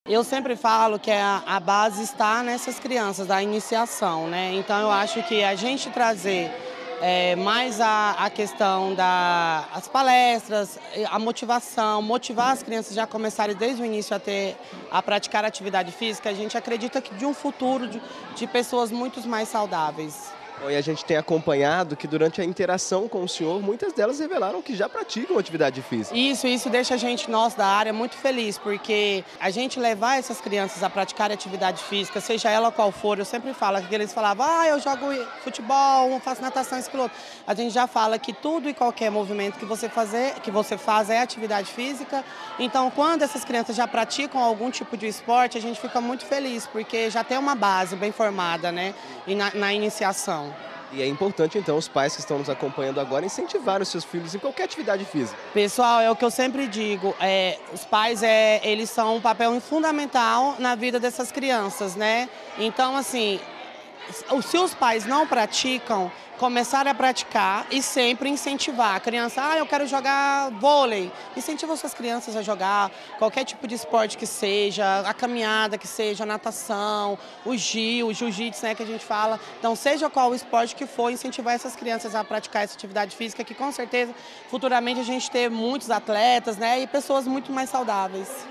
Eu sempre falo que a base está nessas crianças, da iniciação, né? Então eu acho que a gente trazer mais a questão das palestras, a motivação, motivar as crianças já a começarem desde o início a praticar atividade física, a gente acredita que de um futuro de pessoas muito mais saudáveis. Bom, e a gente tem acompanhado que durante a interação com o senhor, muitas delas revelaram que já praticam atividade física. Isso deixa a gente, nós da área, muito feliz, porque a gente levar essas crianças a praticar atividade física, seja ela qual for, eu sempre falo, que eles falavam, eu jogo futebol, eu faço natação, isso, aquilo outro. A gente já fala que tudo e qualquer movimento que você faz é atividade física, então quando essas crianças já praticam algum tipo de esporte, a gente fica muito feliz, porque já tem uma base bem formada, né, na iniciação. E é importante, então, os pais que estão nos acompanhando agora incentivar os seus filhos em qualquer atividade física. Pessoal, é o que eu sempre digo, os pais, eles são um papel fundamental na vida dessas crianças, né? Então, assim, se os pais não praticam, começar a praticar e sempre incentivar. A criança, eu quero jogar vôlei. Incentiva suas crianças a jogar qualquer tipo de esporte que seja, a caminhada que seja, a natação, o jiu-jitsu, né, que a gente fala. Então, seja qual o esporte que for, incentivar essas crianças a praticar essa atividade física, que com certeza, futuramente a gente ter muitos atletas, né, e pessoas muito mais saudáveis.